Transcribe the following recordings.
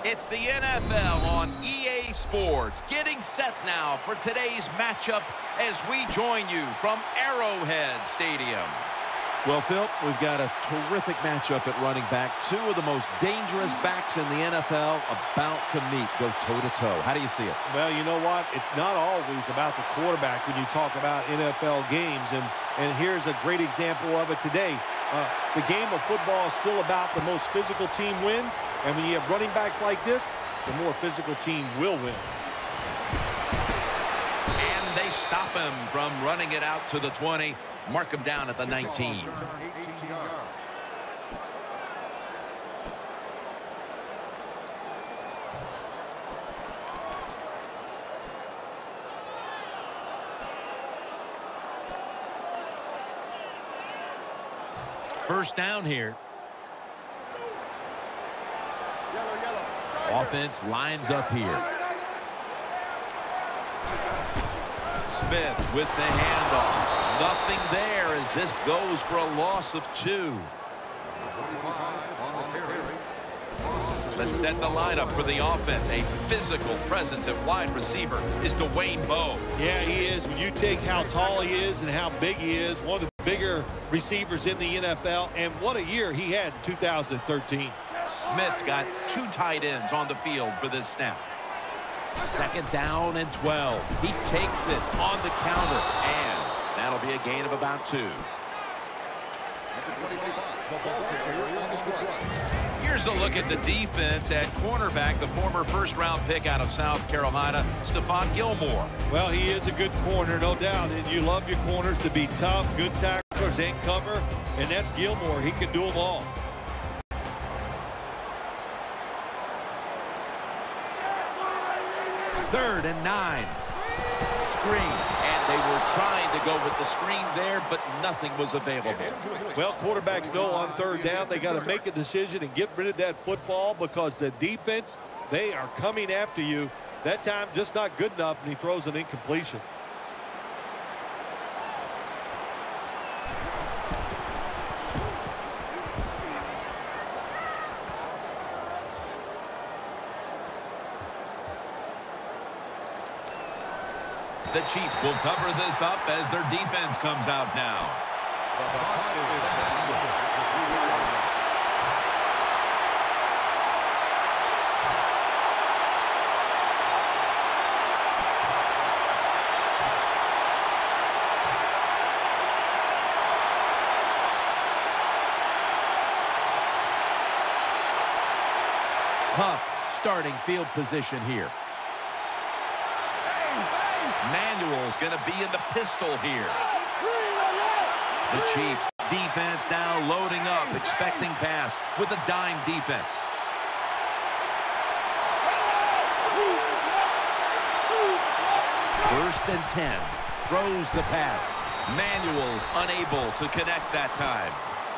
It's the NFL on EA Sports, getting set now for today's matchup as we join you from Arrowhead Stadium. Well, Phil, we've got a terrific matchup at running back. Two of the most dangerous backs in the NFL about to meet, go toe-to-toe. How do you see it? Well, you know what? It's not always about the quarterback when you talk about NFL games, and here's a great example of it today. The game of football is still about the most physical team wins, and when you have running backs like this, the more physical team will win. And they stop him from running it out to the 20. Mark him down at the 19. First down here. Offense lines up here. Smith with the handoff. Nothing there as this goes for a loss of 2. Let's set the lineup for the offense. A physical presence at wide receiver is Dwayne Bowe. Yeah, he is. When you take how tall he is and how big he is, one of the bigger receivers in the NFL, and what a year he had in 2013. Smith's got 2 tight ends on the field for this snap. Second down and 12. He takes it on the counter, and that'll be a gain of about 2. Here's a look at the defense at cornerback, the former first-round pick out of South Carolina, Stephon Gilmore. Well, he is a good corner, no doubt, and you love your corners to be tough, good tacklers, and cover, and that's Gilmore. He can do them all. Third and 9. Screen, and they were trying to go with the screen there, but nothing was available. Well, quarterbacks know on third down they got to make a decision and get rid of that football because the defense, they are coming after you. That time just not good enough, and he throws an incompletion. The Chiefs will cover this up as their defense comes out now. Tough starting field position here. Manuel's going to be in the pistol here. The Chiefs defense now loading up, expecting pass with a dime defense. First and 10. Throws the pass. Manuel's unable to connect that time.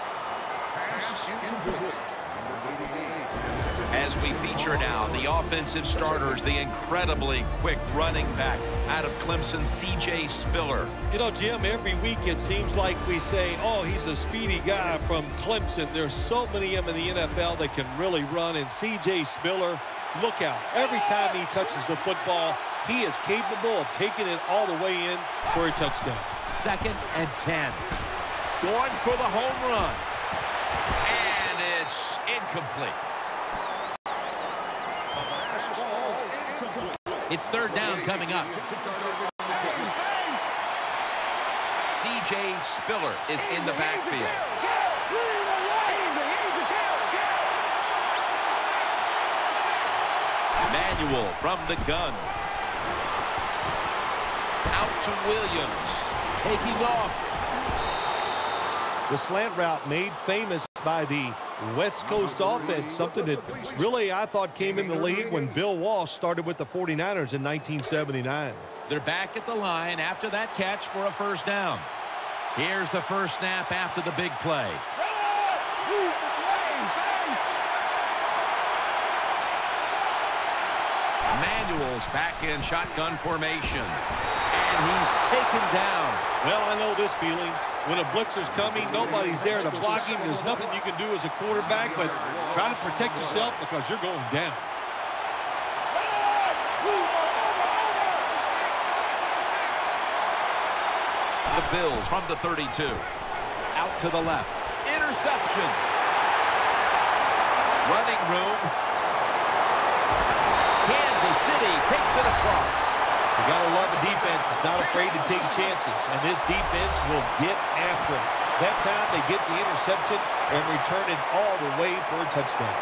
As we feature now, the offensive starters, the incredibly quick running back out of Clemson, C.J. Spiller. You know, Jim, every week it seems like we say, oh, he's a speedy guy from Clemson. There's so many of them in the NFL that can really run, and C.J. Spiller, look out. Every time he touches the football, he is capable of taking it all the way in for a touchdown. Second and 10. Going for the home run. And it's incomplete. It's third down coming up. C.J. Spiller is in the backfield. Manuel from the gun. Out to Williams. Taking off. The slant route made famous by the West Coast offense, something that really I thought came in the league when Bill Walsh started with the 49ers in 1979. They're back at the line after that catch for a first down. Here's the first snap after the big play. Manuel's back in shotgun formation. And he's taken down. Well, I know this feeling. When a blitzer's coming, nobody's there to block him. There's nothing you can do as a quarterback, but try to protect yourself because you're going down. The Bills from the 32. Out to the left. Interception. Running room. Kansas City takes it across. You got to love the defense. It's not afraid to take chances, and this defense will get after it. That time they get the interception and return it all the way for a touchdown.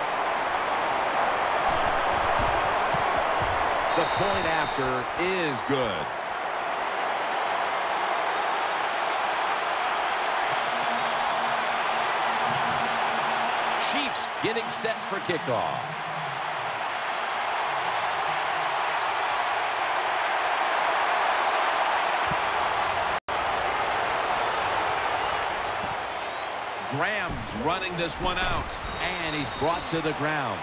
The point after is good. Chiefs getting set for kickoff. Graham's running this one out, and he's brought to the ground.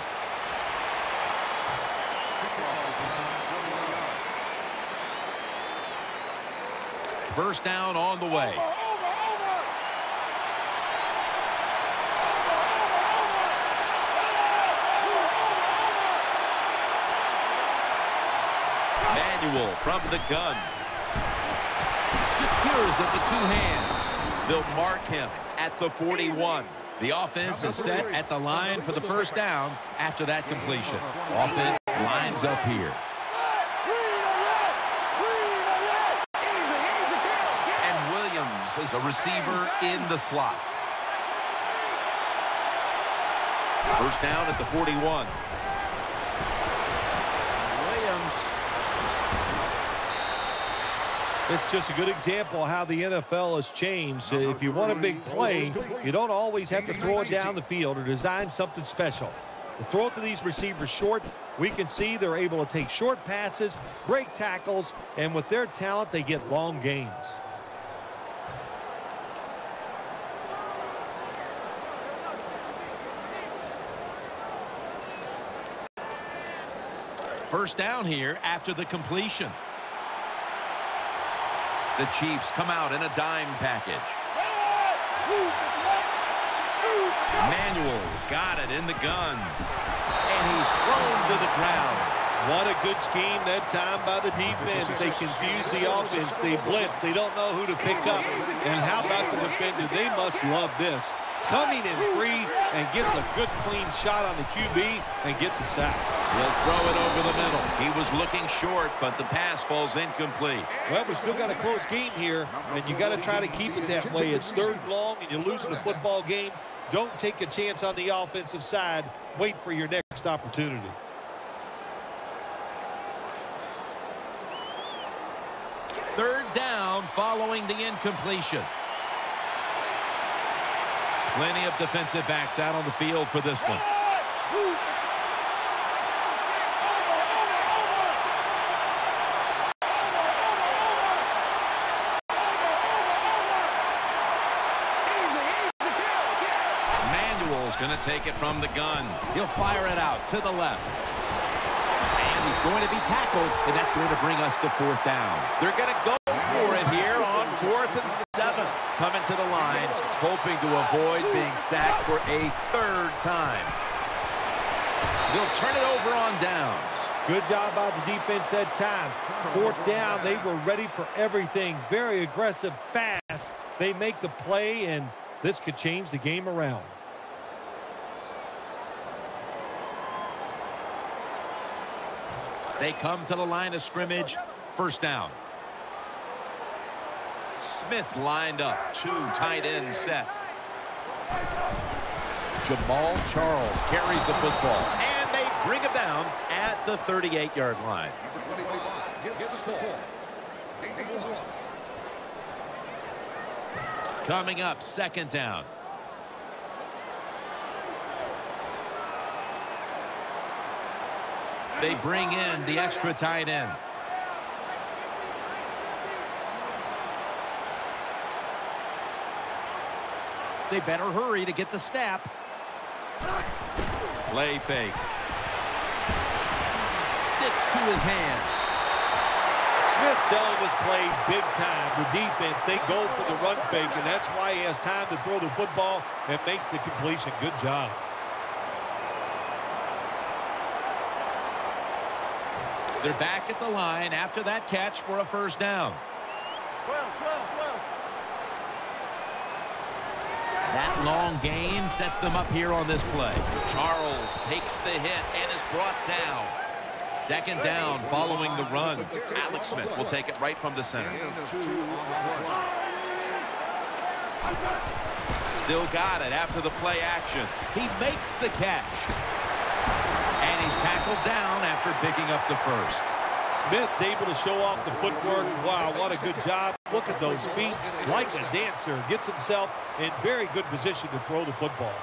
First down on the way. Manuel from the gun. Secures it with 2 hands. They'll mark him at the 41. The offense is set at the line for the first down after that completion. Offense lines up here. And Williams is a receiver in the slot. First down at the 41. It's just a good example of how the NFL has changed. If you want a big play, you don't always have to throw it down the field or design something special. To throw it to these receivers short, we can see they're able to take short passes, break tackles, and with their talent, they get long gains. First down here after the completion. The Chiefs come out in a dime package. Manuel's got it in the gun. And he's thrown to the ground. What a good scheme that time by the defense. They confuse the offense. They blitz. They don't know who to pick up. And how about the defender? They must love this. Coming in free and gets a good clean shot on the QB and gets a sack. He'll throw it over the middle. He was looking short, but the pass falls incomplete. Well, we still got a close game here, and you got to try to keep it that way. It's third long, and you're losing the football game. Don't take a chance on the offensive side. Wait for your next opportunity. Third down following the incompletion. Plenty of defensive backs out on the field for this one. Manuel's going to take it from the gun. He'll fire it out to the left. And he's going to be tackled, and that's going to bring us to fourth down. They're going to go for it here on 4th and 7. Coming to the line, hoping to avoid being sacked for a third time. They'll turn it over on downs. Good job by the defense that time. Fourth down, they were ready for everything. Very aggressive, fast. They make the play, and this could change the game around. They come to the line of scrimmage. First down. Smith's lined up. 2 tight ends set. Jamal Charles carries the football. And they bring him down at the 38-yard line. Coming up, second down. They bring in the extra tight end. They better hurry to get the snap. Play fake. Sticks to his hands. Smith selling this play big time. The defense, they go for the run fake, and that's why he has time to throw the football and makes the completion. Good job. They're back at the line after that catch for a first down. That long gain sets them up here on this play. Charles takes the hit and is brought down. Second down following the run. Alex Smith will take it right from the center. Still got it after the play action. He makes the catch. And he's tackled down after picking up the first. Smith's able to show off the footwork. Wow, what a good job. Look at those feet. Like a dancer. Gets himself in very good position to throw the football.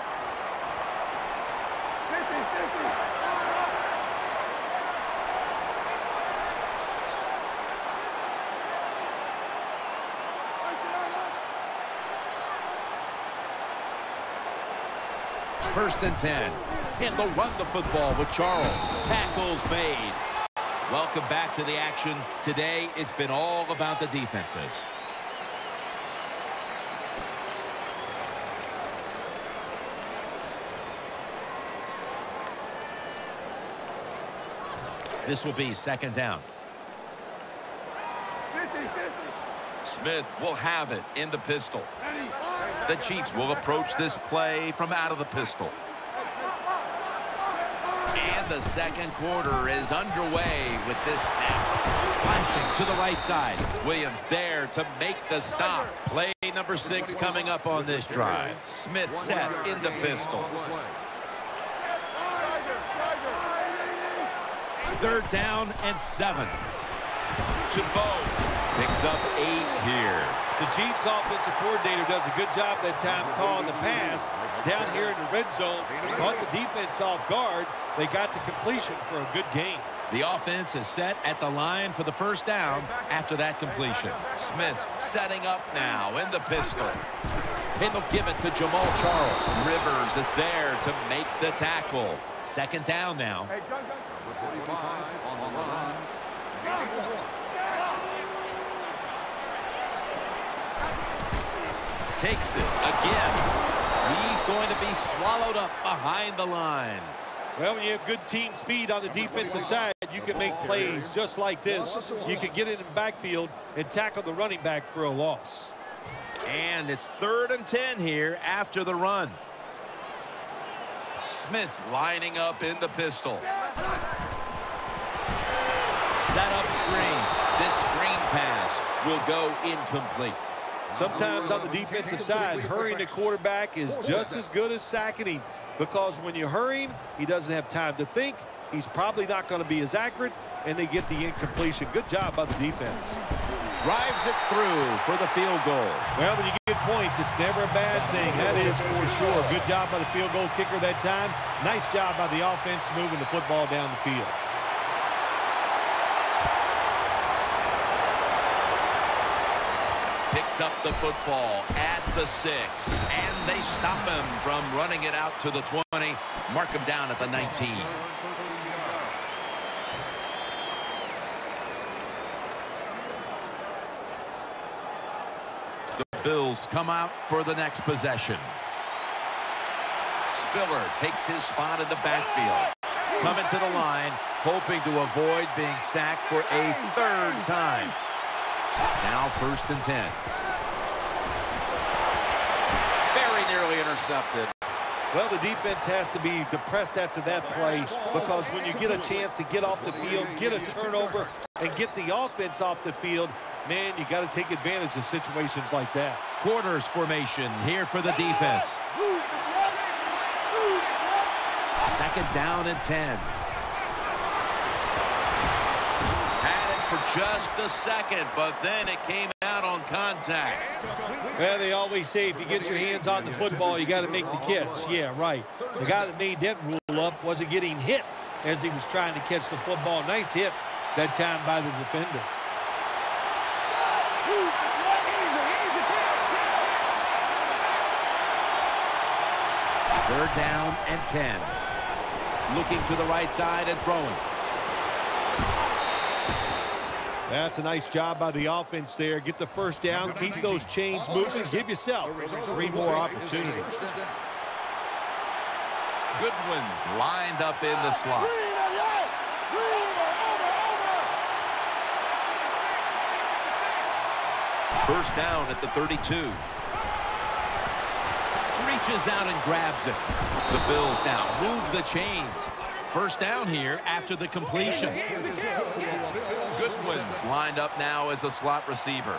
First and 10. And they'll run the football with Charles. Tackles made. Welcome back to the action. Today, it's been all about the defenses. This will be second down. Smith will have it in the pistol. The Chiefs will approach this play from out of the pistol. And the second quarter is underway with this snap. Slashing to the right side. Williams there to make the stop. Play number 6 coming up on this drive. Smith set in the pistol. Third down and 7. Chabot picks up 8 here. The Chiefs offensive coordinator does a good job that time calling the pass down here in the red zone. Caught the defense off guard. They got the completion for a good gain. The offense is set at the line for the first down after that completion. Smith's setting up now in the pistol. And they'll give it to Jamal Charles. Rivers is there to make the tackle. Second down now. Takes it again. He's going to be swallowed up behind the line. Well, when you have good team speed on the defensive side, you can make plays just like this. You can get in the backfield and tackle the running back for a loss. And it's 3rd and 10 here after the run. Smith's lining up in the pistol. Set up screen. This screen pass will go incomplete. Sometimes on the defensive side, hurrying the quarterback is just as good as sacking him, because when you hurry him, he doesn't have time to think. He's probably not going to be as accurate, and they get the incompletion. Good job by the defense. Drives it through for the field goal. Well, when you get points, it's never a bad thing. That is for sure. Good job by the field goal kicker that time. Nice job by the offense moving the football down the field. Picks up the football at the 6, and they stop him from running it out to the 20. Mark him down at the 19. The Bills come out for the next possession. Spiller takes his spot in the backfield. Coming to the line, hoping to avoid being sacked for a 3rd time. Now 1st and 10. Very nearly intercepted. Well, the defense has to be depressed after that play, because when you get a chance to get off the field, get a turnover, and get the offense off the field, man, you got to take advantage of situations like that. Quarters formation here for the defense. Second down and 10. For just a second, but then it came out on contact. Well, they always say if you get your hands on the football, you got to make the catch. Yeah, right. The guy that made that rule up wasn't getting hit as he was trying to catch the football. Nice hit that time by the defender. Third down and 10. Looking to the right side and throwing. That's a nice job by the offense there. Get the first down, keep those chains moving, give yourself 3 more opportunities. Goodwin's lined up in the slot. First down at the 32. Reaches out and grabs it. The Bills now Move the chains. First down here after the completion. Goodwin's lined up now as a slot receiver.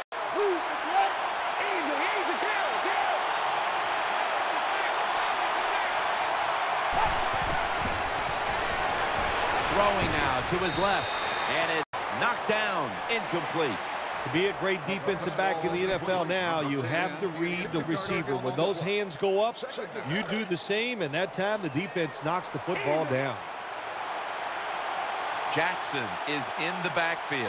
Throwing now to his left. And it's knocked down. Incomplete. To be a great defensive back in the NFL now, you have to read the receiver. When those hands go up, you do the same, and that time the defense knocks the football down. Jackson is in the backfield.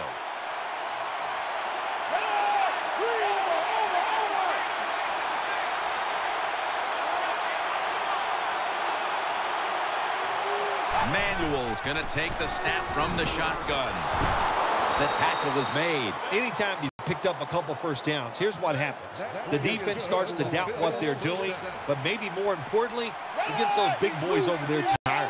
Manuel's going to take the snap from the shotgun. The tackle is made. Anytime you picked up a couple first downs, here's what happens. The defense starts to doubt what they're doing, but maybe more importantly, it gets those big boys over there tired.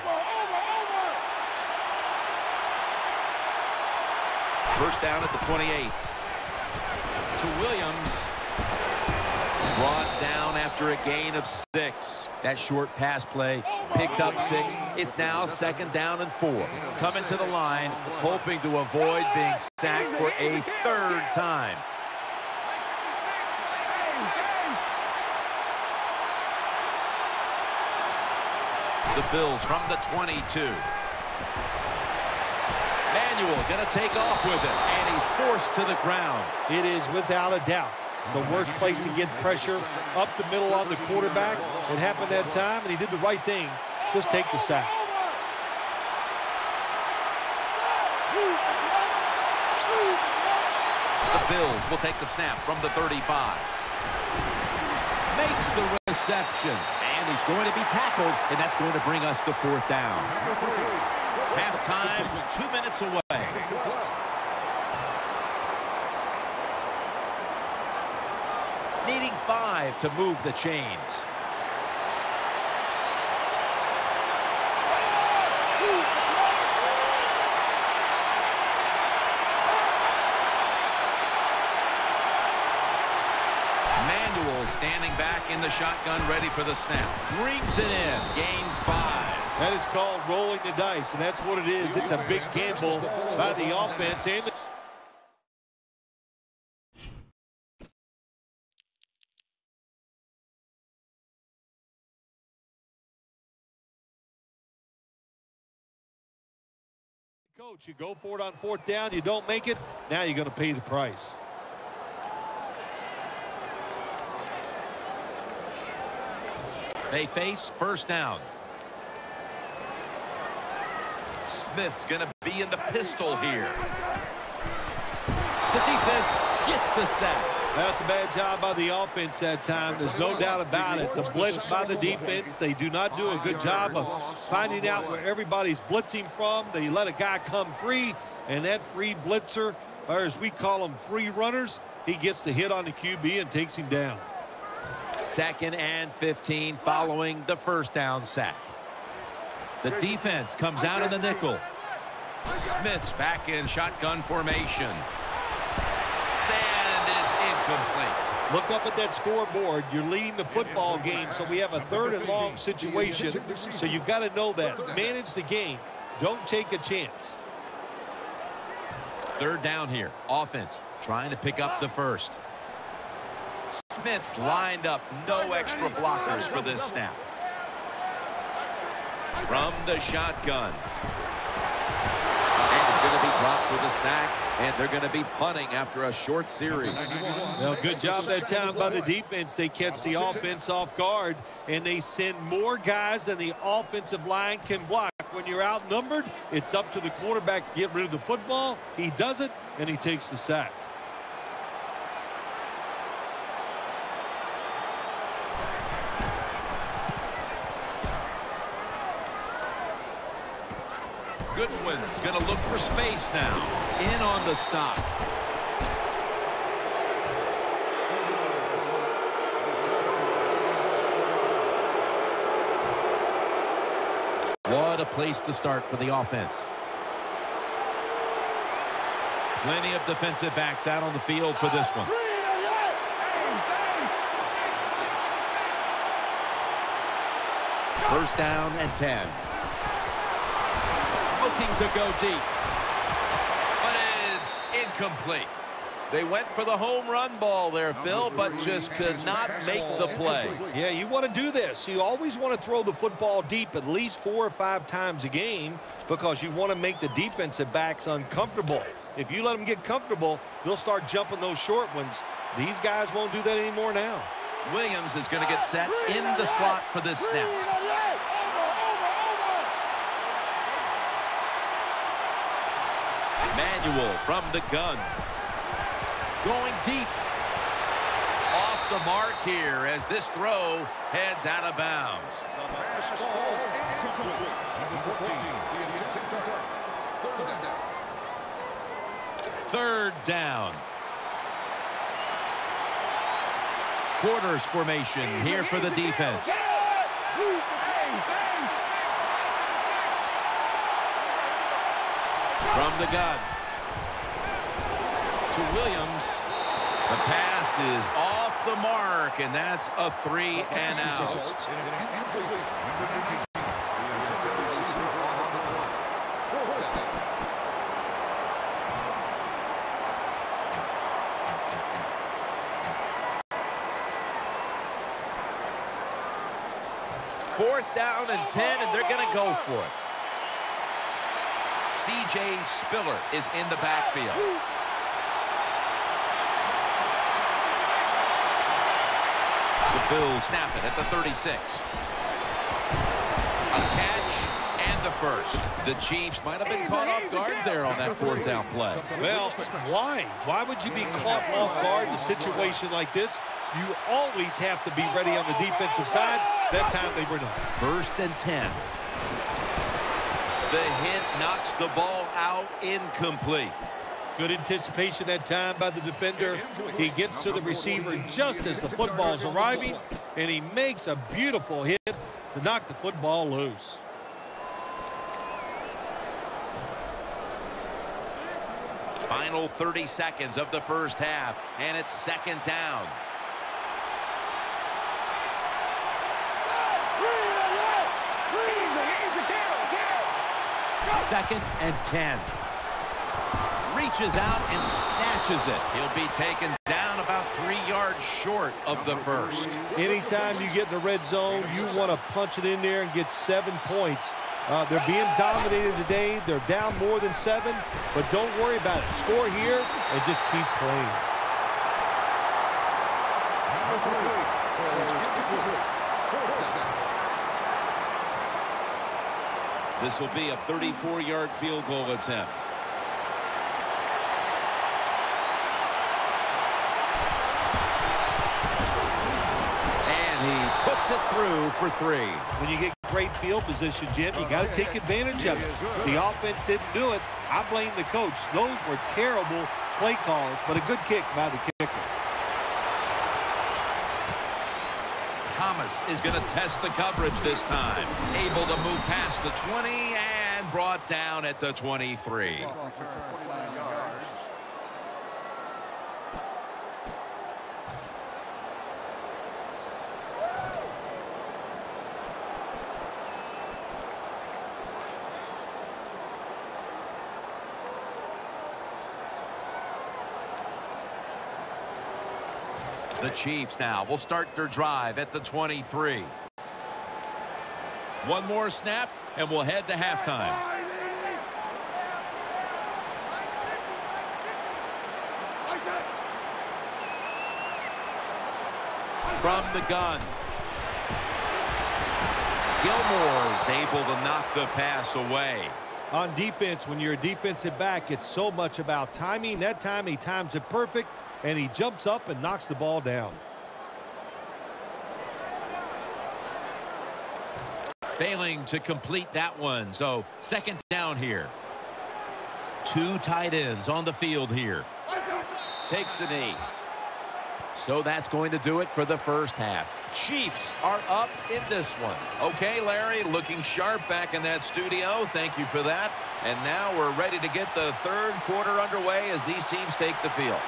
First down at the 28. To Williams. Brought down after a gain of 6. That short pass play picked up 6. It's now 2nd down and 4. Coming to the line, hoping to avoid being sacked for a 3rd time. The Bills from the 22. Manuel going to take off with it, and he's forced to the ground. It is without a doubt the worst place to get pressure up the middle on the quarterback. It happened that time, and he did the right thing. Just take the sack. The Bills will take the snap from the 35. Makes the reception, and he's going to be tackled, and that's going to bring us to 4th down. Halftime, 2 minutes away. Needing 5 to move the chains. Manuel standing back in the shotgun, ready for the snap. Brings it in. Gains 5. That is called rolling the dice, and that's what it is. It's a big gamble by the offense. And coach, you go for it on 4th down, you don't make it, now you're going to pay the price. They face first down. Smith's going to be in the pistol here. The defense gets the sack. That's a bad job by the offense that time. There's no doubt about it. The blitz by the defense, they do not do a good job of finding out where everybody's blitzing from. They let a guy come free, and that free blitzer, or as we call them, free runners, he gets the hit on the QB and takes him down. 2nd and 15 following the first down sack. The defense comes out in the nickel. Smith's back in shotgun formation. And it's incomplete. Look up at that scoreboard. You're leading the football game, so we have a 3rd and long situation. So you've got to know that. Manage the game. Don't take a chance. 3rd down here. Offense trying to pick up the first. Smith's lined up. No extra blockers for this snap. From the shotgun. And it's going to be dropped with a sack, and they're going to be punting after a short series. Well, good job that time by the defense. They catch the offense off guard, and they send more guys than the offensive line can block. When you're outnumbered, it's up to the quarterback to get rid of the football. He does it, and he takes the sack. Goodwin's going to look for space now. In on the stop. What a place to start for the offense. Plenty of defensive backs out on the field for this one. First down and 10. Looking to go deep. But it's incomplete. They went for the home run ball there, Phil, but just could not make the play. Yeah, you want to do this. You always want to throw the football deep at least 4 or 5 times a game because you want to make the defensive backs uncomfortable. If you let them get comfortable, they'll start jumping those short ones. These guys won't do that anymore now. Williams is going to get set in the slot for this snap. Manuel from the gun. Going deep. Off the mark here as this throw heads out of bounds. Third down. Quarters formation here for the defense. From the gun to Williams. The pass is off the mark, and that's a 3 and out. Fourth down and 10, and they're going to go for it. C.J. Spiller is in the backfield. The Bills snap it at the 36. A catch and the first. The Chiefs might have been caught off guard there on that fourth down play. Well, why? Why would you be caught off guard in a situation like this? You always have to be ready on the defensive side. That time they were not. First and 10. The hit knocks the ball out, incomplete. Good anticipation that time by the defender. He gets to the receiver just as the football's arriving, and he makes a beautiful hit to knock the football loose. Final 30 seconds of the first half, and it's second down. Second and 10. Reaches out and snatches it. He'll be taken down about 3 yards short of the first. Anytime you get in the red zone, you want to punch it in there and get 7 points. They're being dominated today. They're down more than 7, but don't worry about it. Score here and just keep playing. This will be a 34-yard field goal attempt. And he puts it through for 3. When you get great field position, Jim, you got to take advantage of it. The offense didn't do it. I blame the coach. Those were terrible play calls, but a good kick by the kicker. Thomas is going to test the coverage this time. Able to move past the 20 and brought down at the 23. The Chiefs now will start their drive at the 23. One more snap, and we'll head to halftime. From the gun. Gilmore's able to knock the pass away. On defense, when you're a defensive back, it's so much about timing. That time he times it perfect, and he jumps up and knocks the ball down. Failing to complete that one, so second down here. 2 tight ends on the field here. Takes the knee. So that's going to do it for the first half. Chiefs are up in this one. Okay, Larry, looking sharp back in that studio. Thank you for that. And now we're ready to get the third quarter underway as these teams take the field.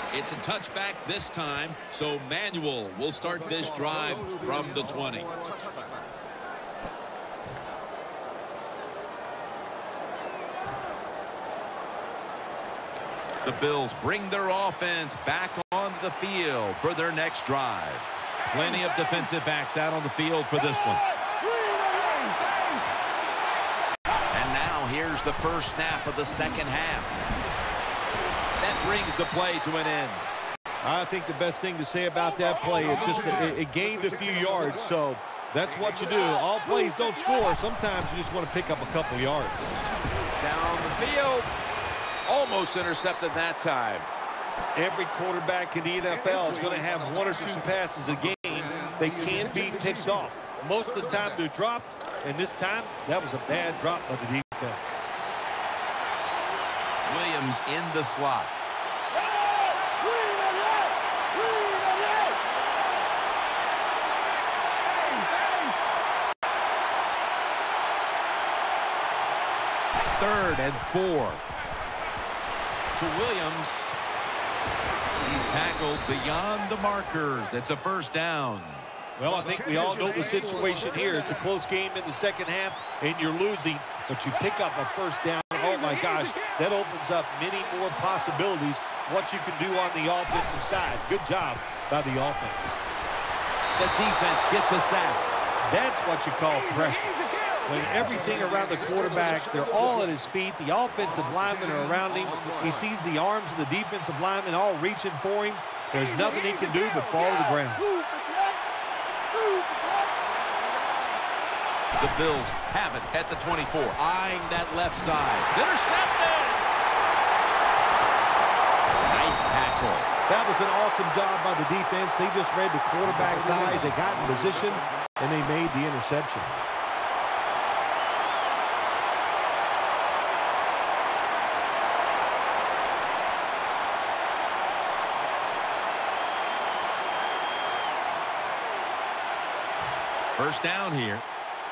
It's a touchback this time, so Manuel will start this drive from the 20. The Bills bring their offense back onto the field for their next drive. Plenty of defensive backs out on the field for this one. And now here's the first snap of the second half. That brings the play to an end. I think the best thing to say about that play, it's just it gained a few yards, so that's what you do. All plays don't score. Sometimes you just want to pick up a couple yards. Down the field. Almost intercepted that time. Every quarterback in the NFL is going to have one or two passes a game. They can't be picked off. Most of the time they're dropped, and this time that was a bad drop by the defense. Williams in the slot. Third and 4. To Williams. He's tackled beyond the markers. It's a first down. Well, I think we all know the situation here. It's a close game in the second half, and you're losing, but you pick up a first down. Oh, my gosh, that opens up many more possibilities, what you can do on the offensive side. Good job by the offense. The defense gets a sack. That's what you call pressure. When everything around the quarterback, they're all at his feet. The offensive linemen are around him. He sees the arms of the defensive linemen all reaching for him. There's nothing he can do but fall to the ground. The Bills have it at the 24. Eyeing that left side. It's intercepted. Nice tackle. That was an awesome job by the defense. They just read the quarterback's eyes. They got in position, and they made the interception. First down here.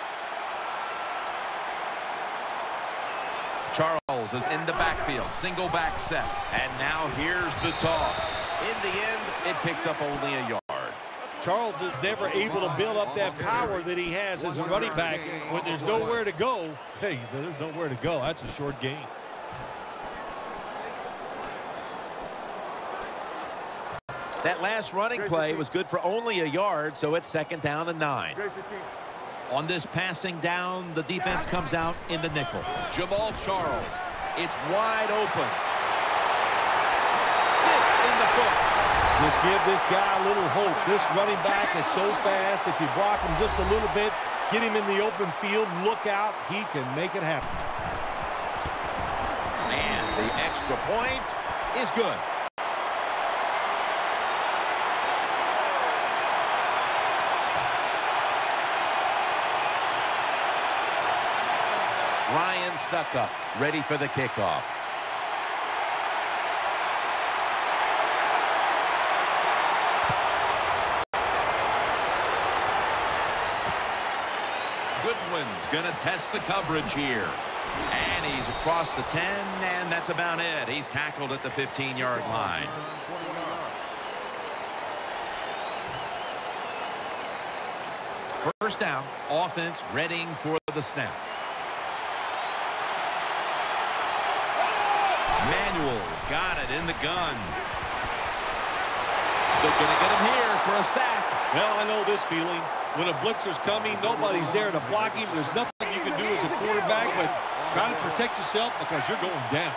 Charles is in the backfield. Single back set. And now here's the toss. In the end, it picks up only a yard. Charles is never able to build up that power that he has as a running back. When there's nowhere to go, hey, there's nowhere to go. That's a short gain. That last running play was good for only a yard, so it's second down and 9. On this passing down, the defense comes out in the nickel. Jamal Charles. It's wide open. 6 in the books. Just give this guy a little hope. This running back is so fast. If you block him just a little bit, get him in the open field, look out, he can make it happen. And the extra point is good. Ryan Succop ready for the kickoff. Goodwin's going to test the coverage here. And he's across the 10, and that's about it. He's tackled at the 15-yard line. First down, offense readying for the snap. Manuel's got it in the gun. They're going to get him here for a sack. Well, I know this feeling. When a blitzer's coming, nobody's there to block him. There's nothing you can do as a quarterback, but try to protect yourself because you're going down.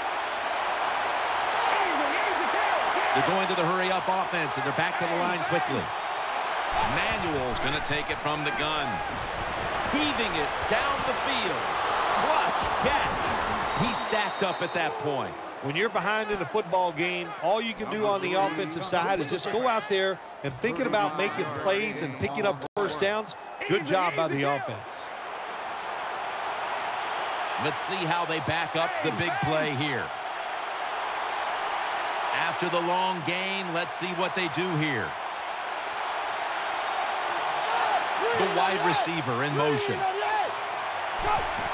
They're going to the hurry-up offense, and they're back to the line quickly. Manuel's going to take it from the gun. Heaving it down the field. Clutch catch. He stacked up at that point. When you're behind in a football game, all you can do on the offensive side is just go out there and thinking about making plays and picking up first downs. Good job by the offense. Let's see how they back up the big play here. After the long gain, let's see what they do here. The wide receiver in motion.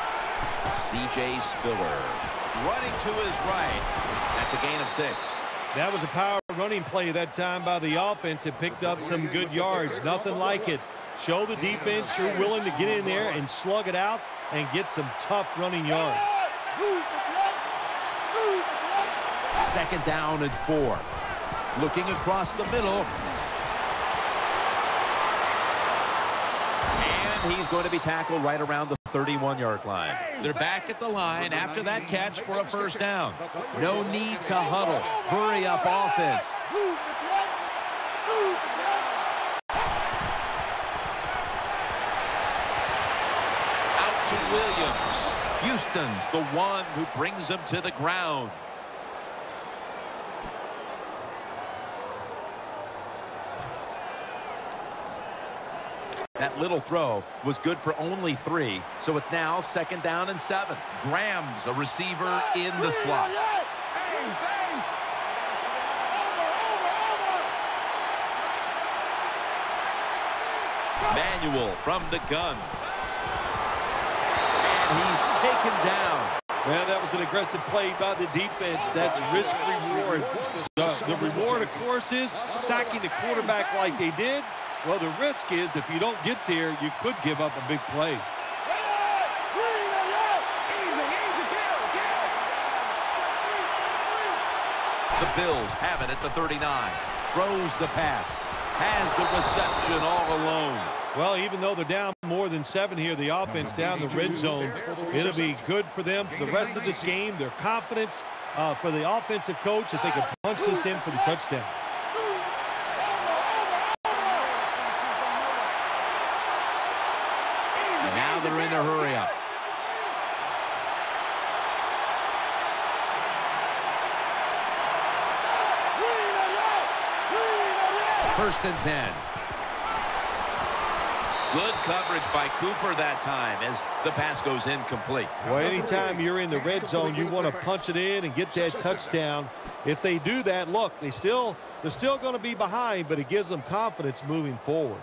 C.J. Spiller running to his right. That's a gain of 6. That was a power running play that time by the offense. It picked up some good yards. Nothing like it. Show the defense you're willing to get in there and slug it out and get some tough running yards. 2nd down and 4. Looking across the middle. And he's going to be tackled right around the 31-yard line. They're back at the line after that catch for a 1st down. No need to huddle. Hurry up offense. Out to Williams. Houston's the one who brings him to the ground. That little throw was good for only 3, so it's now 2nd down and 7. Graham's a receiver in the slot. Manuel from the gun. And he's taken down. Well, that was an aggressive play by the defense. That's risk-reward. The reward, of course, is sacking the quarterback like they did. Well, the risk is if you don't get there, you could give up a big play. The Bills have it at the 39. Throws the pass. Has the reception all alone. Well, even though they're down more than 7 here, the offense down the red zone, it'll be good for them for the rest of this game. Their confidence for the offensive coach if they can punch this in for the touchdown. Now they're in their hurry up. First and 10. Good coverage by Cooper that time as the pass goes incomplete. Well, anytime you're in the red zone, you want to punch it in and get that touchdown. If they do that, look, they're still going to be behind, but it gives them confidence moving forward.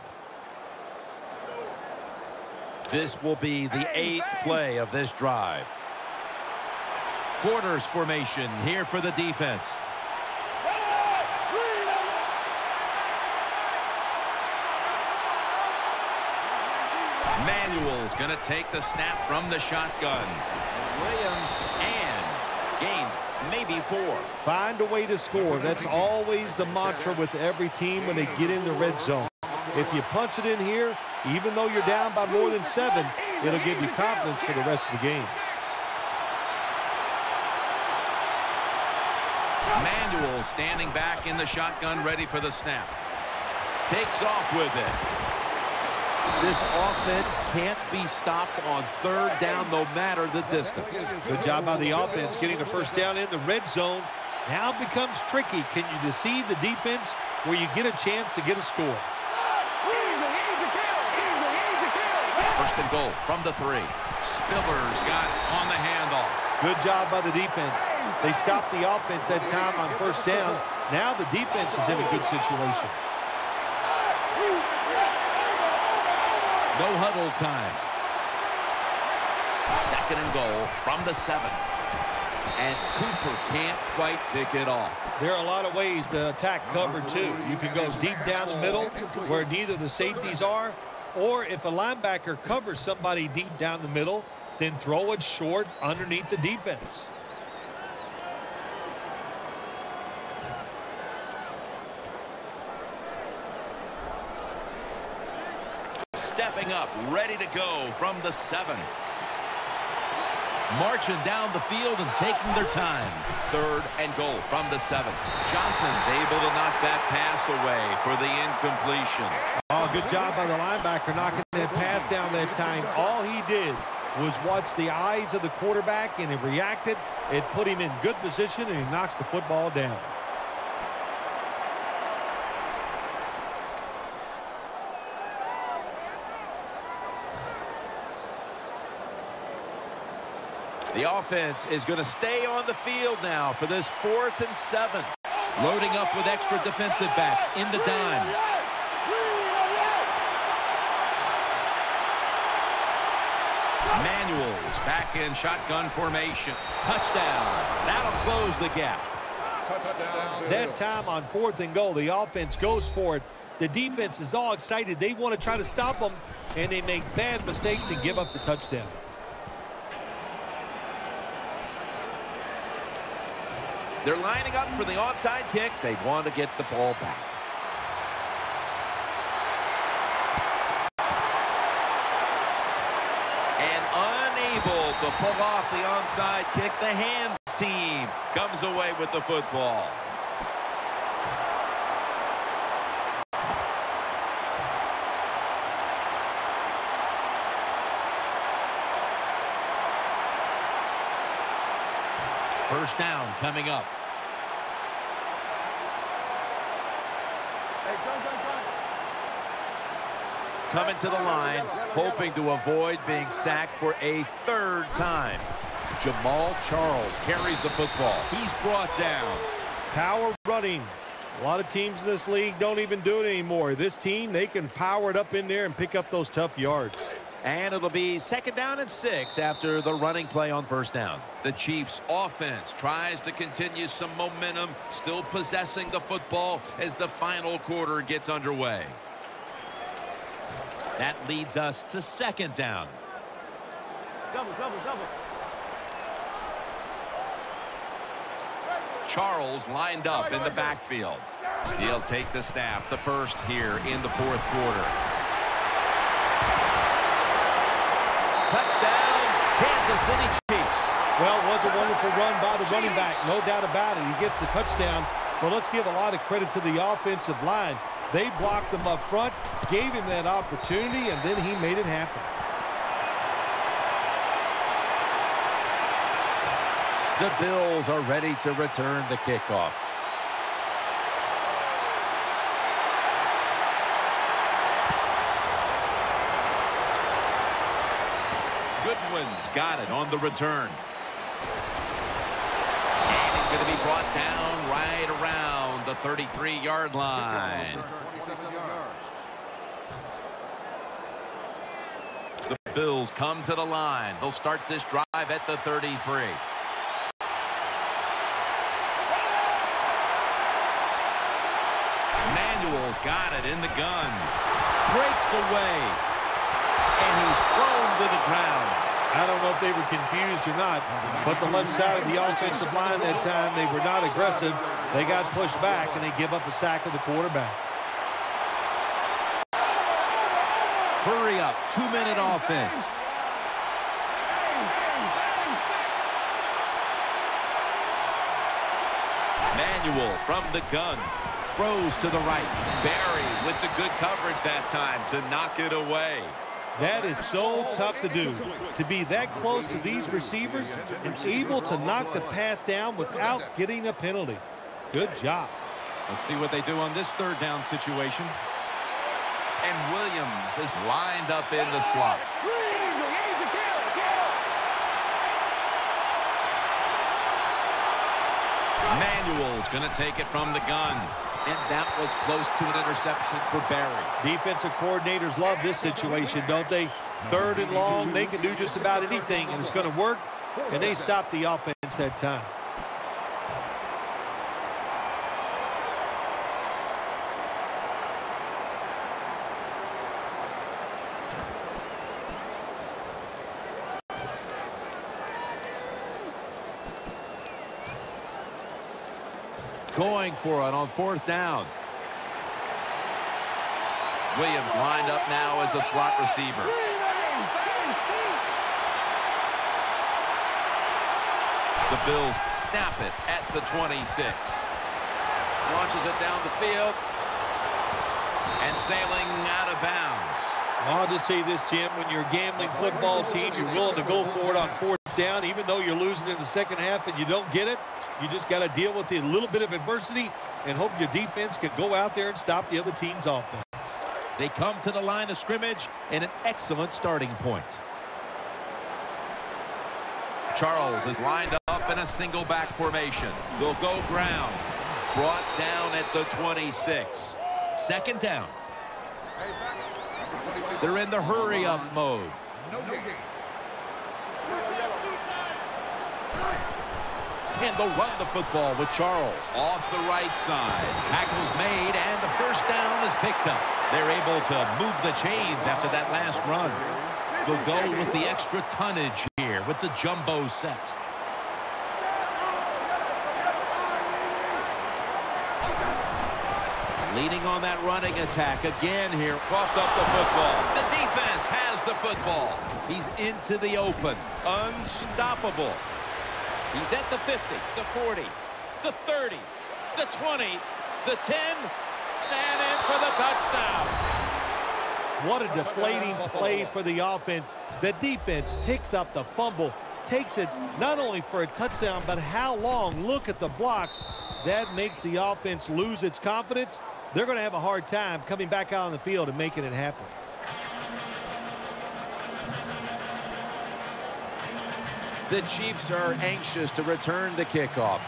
This will be the 8th play of this drive. Quarters formation here for the defense. Manuel's going to take the snap from the shotgun. Williams and gains maybe 4. Find a way to score. That's always the mantra with every team when they get in the red zone. If you punch it in here, even though you're down by more than 7, it'll give you confidence for the rest of the game. Manuel standing back in the shotgun, ready for the snap. Takes off with it. This offense can't be stopped on 3rd down no matter the distance. Good job by the offense getting the first down in the red zone. Now it becomes tricky. Can you deceive the defense where you get a chance to get a score? First and goal from the 3. Spiller's got on the handoff. Good job by the defense. They stopped the offense that time on first down. Now the defense is in a good situation. No huddle time. 2nd and goal from the 7. And Cooper can't quite pick it off. There are a lot of ways to attack cover, too. You can go deep down the middle where neither the safeties are, or if a linebacker covers somebody deep down the middle, then throw it short underneath the defense. Stepping up, ready to go from the 7. Marching down the field and taking their time. 3rd and goal from the 7. Johnson's able to knock that pass away for the incompletion. Oh, good job by the linebacker knocking that pass down that time. All he did was watch the eyes of the quarterback, and he reacted. It put him in good position, and he knocks the football down. The offense is going to stay on the field now for this 4th and 7. Loading up with extra defensive backs in the dime. Manuel's back in shotgun formation. Touchdown. That'll close the gap. That time on 4th and goal, the offense goes for it. The defense is all excited. They want to try to stop them, and they make bad mistakes and give up the touchdown. They're lining up for the onside kick. They want to get the ball back. And unable to pull off the onside kick, the hands team comes away with the football. First down coming up. Coming to the line, hoping to avoid being sacked for a 3rd time. Jamaal Charles carries the football. He's brought down. Power running. A lot of teams in this league don't even do it anymore. This team, they can power it up in there and pick up those tough yards. And it'll be 2nd down and 6 after the running play on 1st down. The Chiefs offense tries to continue some momentum, still possessing the football as the final quarter gets underway. That leads us to 2nd down. Double. Charles lined up in the backfield. He'll take the snap, the first here in the 4th quarter. Touchdown, Kansas City Chiefs. Well, it was a wonderful run by the running back, no doubt about it. He gets the touchdown. Well, let's give a lot of credit to the offensive line. They blocked him up front, gave him that opportunity, and then he made it happen. The Bills are ready to return the kickoff. Goodwin's got it on the return. And he's going to be brought down right around the 33-yard line. The Bills come to the line. They'll start this drive at the 33. Manuel's got it in the gun. Breaks away. And he's thrown to the ground. I don't know if they were confused or not, but the left side of the offensive line that time, they were not aggressive. They got pushed back, and they give up a sack of the quarterback. Hurry up, 2-minute offense. Manuel from the gun. Throws to the right. Barry with the good coverage that time to knock it away. That is so tough to do, to be that close to these receivers and able to knock the pass down without getting a penalty. Good job. Let's see what they do on this 3rd down situation. And Williams is lined up in the slot. Manuel's going to take it from the gun. And that was close to an interception for Barry. Defensive coordinators love this situation, don't they? 3rd and long, they can do just about anything, and it's going to work, and they stop the offense that time. Going for it on 4th down. Williams lined up now as a slot receiver. The Bills snap it at the 26. Launches it down the field. And sailing out of bounds. I'll just say this, Jim, when you're a gambling football team, you're willing to go for it on 4th down, even though you're losing in the 2nd half and you don't get it. You just got to deal with a little bit of adversity and hope your defense can go out there and stop the other team's offense. They come to the line of scrimmage in an excellent starting point. Charles is lined up in a single back formation. They'll go ground. Brought down at the 26. 2nd down. They're in the hurry-up mode. And they'll run the football with Charles. Off the right side. Tackle's made, and the first down is picked up. They're able to move the chains after that last run. They'll go with the extra tonnage here with the jumbo set. Leading on that running attack again here. Coughed up the football. The defense has the football. He's into the open. Unstoppable. He's at the 50, the 40, the 30, the 20, the 10, and in for the touchdown. What a deflating play for the offense. The defense picks up the fumble, takes it not only for a touchdown, but how long? Look at the blocks. That makes the offense lose its confidence. They're going to have a hard time coming back out on the field and making it happen. The Chiefs are anxious to return the kickoff.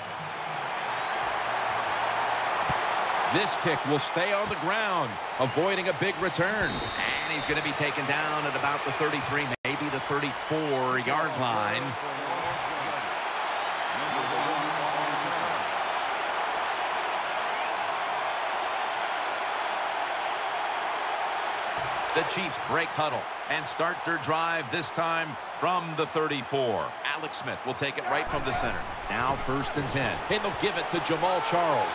This kick will stay on the ground, avoiding a big return. And he's going to be taken down at about the 33, maybe the 34-yard line. The Chiefs break huddle and start their drive this time from the 34. Alex Smith will take it right from the center. Now 1st and 10. And they'll give it to Jamal Charles.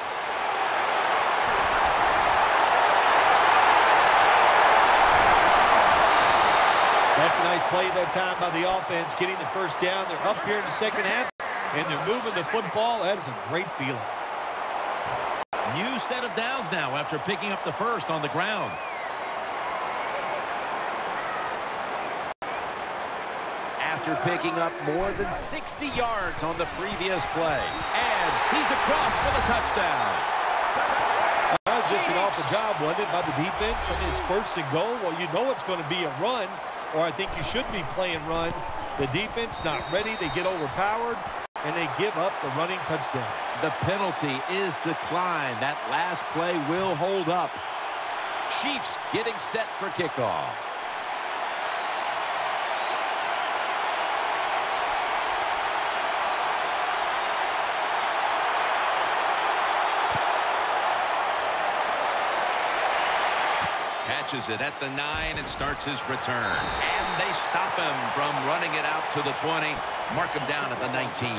That's a nice play that time by the offense, getting the first down. They're up here in the second half, and they're moving the football. That is a great feeling. New set of downs now after picking up the first on the ground. After picking up more than 60 yards on the previous play. And he's across for the touchdown. That was just an awful job, wasn't it, by the defense? I mean, it's 1st and goal. Well, you know it's going to be a run, or I think you should be playing run. The defense not ready. They get overpowered, and they give up the running touchdown. The penalty is declined. That last play will hold up. Chiefs getting set for kickoff. Catches it at the 9 and starts his return. And they stop him from running it out to the 20. Mark him down at the 19.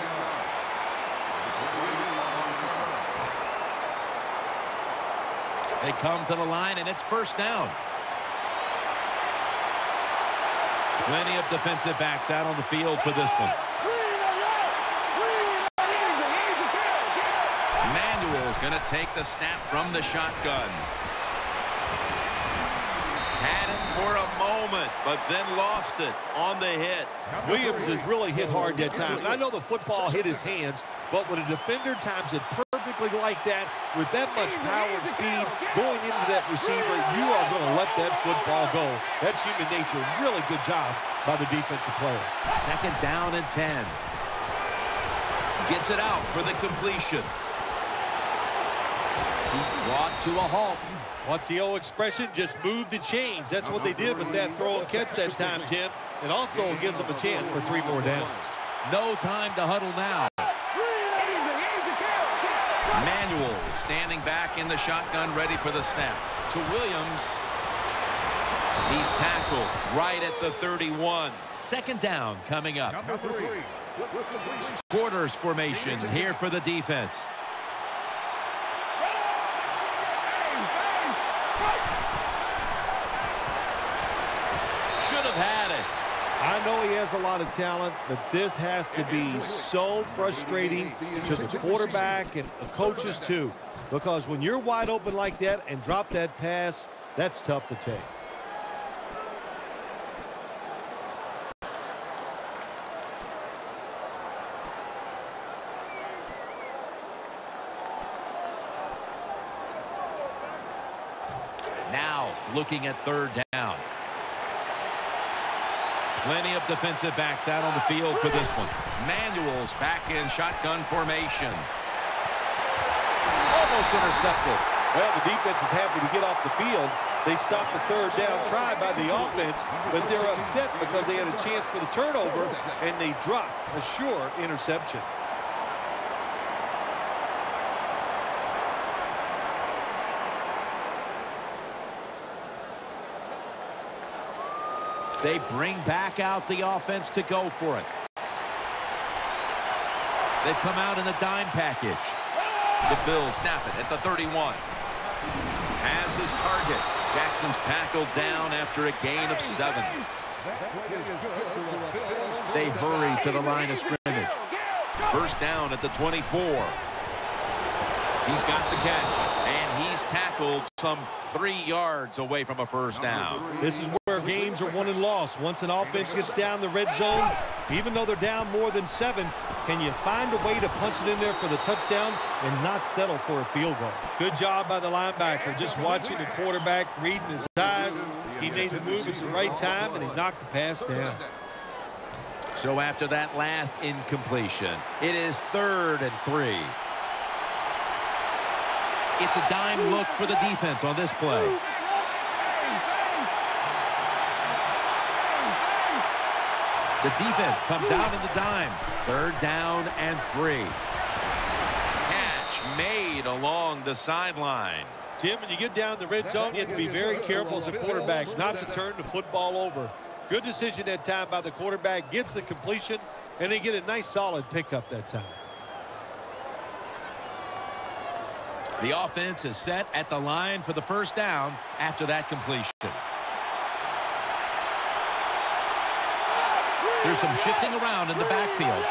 They come to the line, and it's 1st down. Plenty of defensive backs out on the field for this one. Manuel's going to take the snap from the shotgun. Had it for a moment, but then lost it on the hit. Williams has really hit hard that time. And I know the football hit his hands, but when a defender times it perfectly like that, with that much power and speed going into that receiver, you are going to let that football go. That's human nature. Really good job by the defensive player. 2nd down and 10. Gets it out for the completion. He's brought to a halt. What's the old expression? Just move the chains. That's what they did with that throw and catch that time, Tim. It also gives them a chance for 3 more downs. No time to huddle now. Manuel standing back in the shotgun, ready for the snap. To Williams. He's tackled right at the 31. 2nd down coming up. Quarters formation here for the defense. Should have had it. I know he has a lot of talent, but this has to be so frustrating to the quarterback and the coaches too, because when you're wide open like that and drop that pass, that's tough to take. Now looking at 3rd down. Plenty of defensive backs out on the field for this one. Manuel's back in shotgun formation. Almost intercepted. Well, the defense is happy to get off the field. They stopped the 3rd down try by the offense, but they're upset because they had a chance for the turnover, and they dropped a sure interception. They bring back out the offense to go for it. They come out in the dime package. The Bills snap it at the 31. Has his target. Jackson's tackled down after a gain of 7. They hurry to the line of scrimmage. First down at the 24. He's got the catch, and he's tackled some 3 yards away from a first down. This is where games are won and lost. Once an offense gets down the red zone, even though they're down more than 7, can you find a way to punch it in there for the touchdown and not settle for a field goal? Good job by the linebacker, just watching the quarterback, reading his eyes. He made the move at the right time, and he knocked the pass down. So after that last incompletion, it is 3rd and 3. It's a dime look for the defense on this play. The defense comes out in the dime. 3rd down and 3. Catch made along the sideline. Jim, when you get down the red zone, you have to be very careful as a quarterback not to turn the football over. Good decision that time by the quarterback. Gets the completion, and they get a nice solid pickup that time. The offense is set at the line for the first down after that completion. There's some shifting around in the backfield.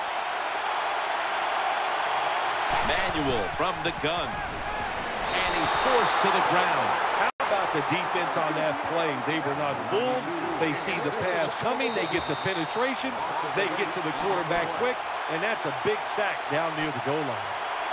Manuel from the gun. And he's forced to the ground. How about the defense on that play? They were not fooled. They see the pass coming. They get the penetration. They get to the quarterback quick. And that's a big sack down near the goal line.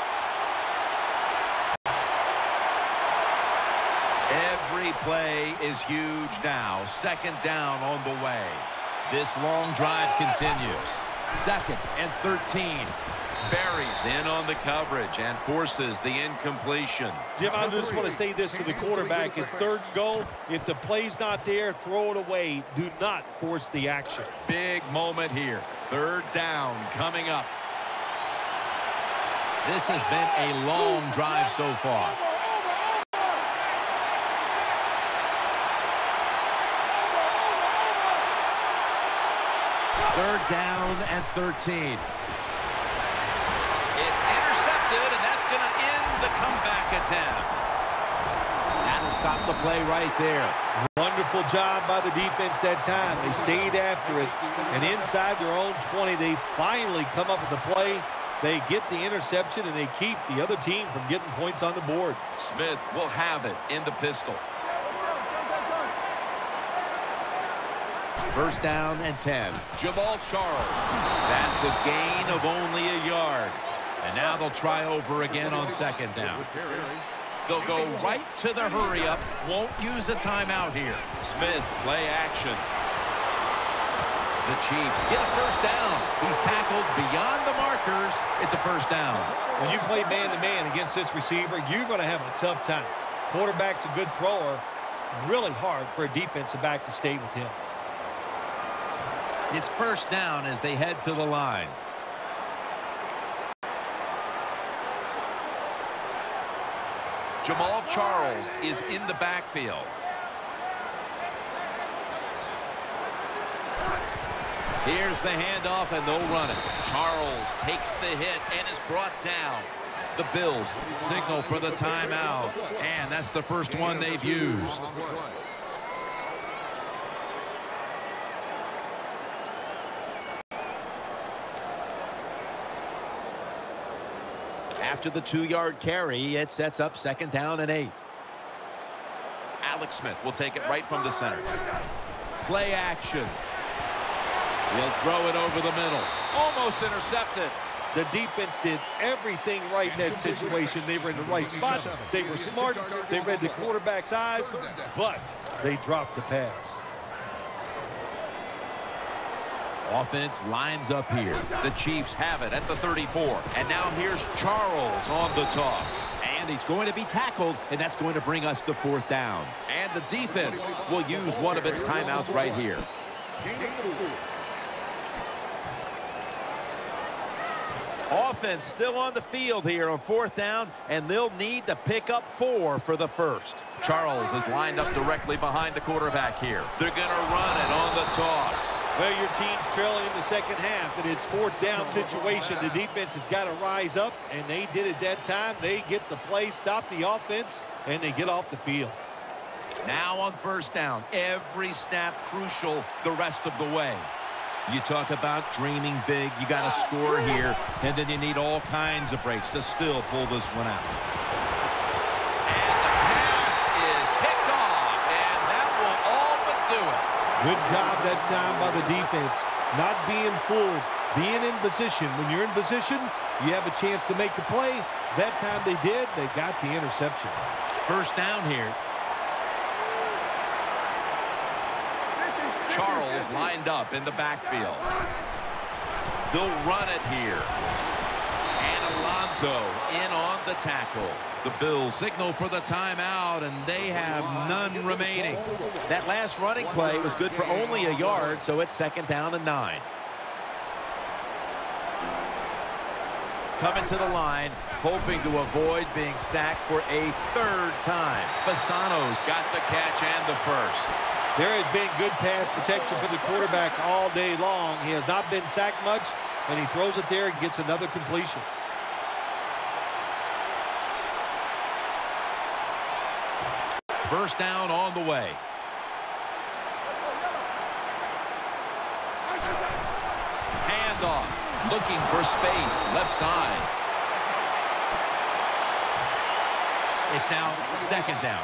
Every play is huge now. 2nd down on the way. This long drive continues. 2nd and 13. Buries in on the coverage and forces the incompletion. Jim, I just want to say this to the quarterback. It's 3rd and goal. If the play's not there, throw it away. Do not force the action. Big moment here. 3rd down coming up. This has been a long drive so far. Third down and 13. It's intercepted, and that's going to end the comeback attempt. That'll stop the play right there. Wonderful job by the defense that time. They stayed after it, and inside their own 20, they finally come up with the play. They get the interception, and they keep the other team from getting points on the board. Smith will have it in the pistol. First down and 10. Jamal Charles. That's a gain of only a yard. And now they'll try over again on 2nd down. They'll go right to the hurry-up. Won't use a timeout here. Smith, play action. The Chiefs get a first down. He's tackled beyond the markers. It's a first down. When you play man-to-man against this receiver, you're going to have a tough time. Quarterback's a good thrower. Really hard for a defensive back to stay with him. It's first down as they head to the line. Jamal Charles is in the backfield. Here's the handoff, and they'll run it. Charles takes the hit and is brought down. The Bills signal for the timeout, and that's the first one they've used. After the 2-yard carry, it sets up 2nd down and 8. Alex Smith will take it right from the center. Play action. He'll throw it over the middle. Almost intercepted. The defense did everything right in that situation. They were in the right spot. They were smart. They read the quarterback's eyes, but they dropped the pass. Offense lines up here. The Chiefs have it at the 34. And now here's Charles on the toss. And he's going to be tackled, and that's going to bring us to 4th down. And the defense will use one of its timeouts right here. Offense still on the field here on 4th down, and they'll need to pick up 4 for the first. Charles is lined up directly behind the quarterback here. They're going to run it on the toss. Well, your team's trailing in the second half, and it's 4th down situation. The defense has got to rise up, and they did it that time. They get the play, stop the offense, and they get off the field. Now on 1st down, every snap crucial the rest of the way. You talk about dreaming big. You got to score here, and then you need all kinds of breaks to still pull this one out. And the pass is picked off, and that will all but do it. Good job that time by the defense. Not being fooled, being in position. When you're in position, you have a chance to make the play. That time they did. They got the interception. 1st down here. Charles lined up in the backfield. They'll run it here. And Alonso in on the tackle. The Bills signal for the timeout, and they have none remaining. That last running play was good for only a yard, so it's 2nd down and 9. Coming to the line, hoping to avoid being sacked for a 3rd time. Fasano's got the catch and the first. There has been good pass protection for the quarterback all day long. He has not been sacked much, and he throws it there and gets another completion. First down on the way. Handoff. Looking for space. Left side. It's now 2nd down.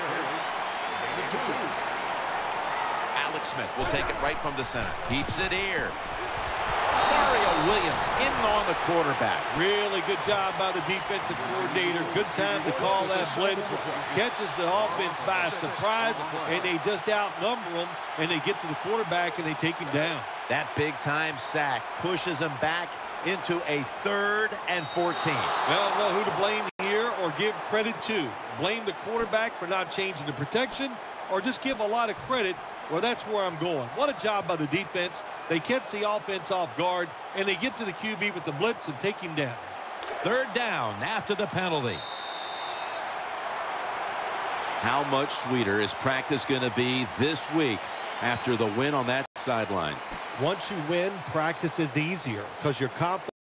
Alex Smith will take it right from the center. Keeps it here. Mario Williams in on the quarterback. Really good job by the defensive coordinator. Good time to call that blitz. Catches the offense by surprise, and they just outnumber them, and they get to the quarterback, and they take him down. That big-time sack pushes him back into a 3rd and 14. Well, I don't know who to blame here or give credit to. Blame the quarterback for not changing the protection, or just give a lot of credit. Well, that's where I'm going. What a job by the defense. They catch the offense off guard, and they get to the QB with the blitz and take him down. 3rd down after the penalty. How much sweeter is practice going to be this week after the win on that sideline? Once you win, practice is easier because you're confident.